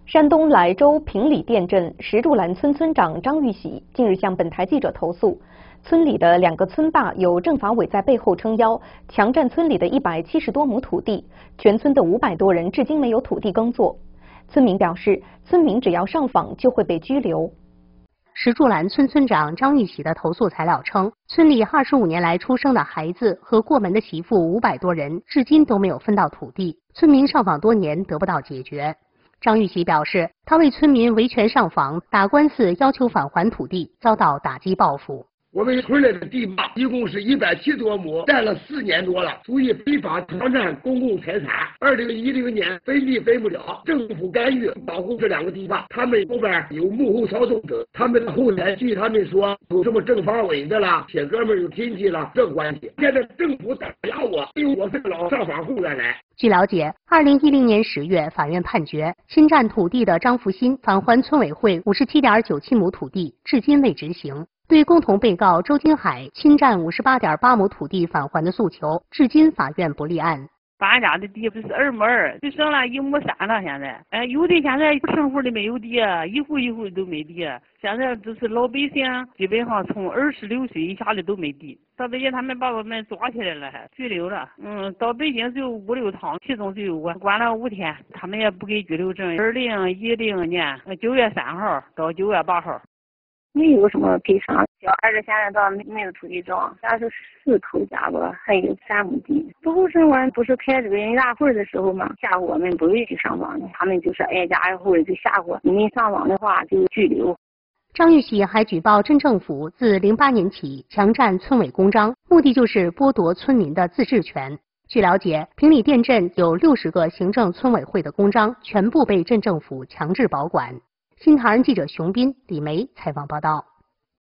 山东莱州平里店镇石柱栏村村长张玉喜近日向本台记者投诉，村里的2个村霸有政法委在背后撑腰，强占村里的170多亩土地，全村的500多人至今没有土地耕作。村民表示，村民只要上访就会被拘留。 石柱栏村村长张玉喜的投诉材料称，村里25年来出生的孩子和过门的媳妇500多人，至今都没有分到土地，村民上访多年得不到解决。张玉喜表示，他为村民维权上访、打官司要求返还土地，遭到打击报复。 我们村里的地霸一共是170多亩，占了4年多了，属于非法强占公共财产。2010年分地分不了，政府干预保护这2个地霸，他们后边有幕后操纵者，他们的后台据他们说有什么政法委的啦，铁哥们有亲戚啦，这关系。现在政府打压我，因为我是老上访户再来。 据了解，2010年10月，法院判决侵占土地的张福新返还村委会57.97亩土地，至今未执行。对共同被告周金海侵占58.8亩土地返还的诉求，至今法院不立案。 俺家的地不是2亩2，就剩了1亩3了。现在，有的现在生户里没有地，一户一户都没地。现在就是老百姓，基本上从26岁以下的都没地。到北京他们把我们抓起来了，还拘留了。到北京就5、6趟，其中就有我关了5天，他们也不给拘留证。2010年9月3号到9月8号。 没有什么赔偿，小孩子现在倒没有土地证，家是4口家吧，还有3亩地。不后审官不是开这个人大会的时候嘛，吓唬我们不允许上访，他们就是挨家挨户的就吓唬，你们上访的话就拘留。 张玉喜还举报镇政府自08年起强占村委公章，目的就是剥夺村民的自治权。据了解，平里店镇有60个行政村委会的公章全部被镇政府强制保管。新唐人记者熊斌、李梅采访报道。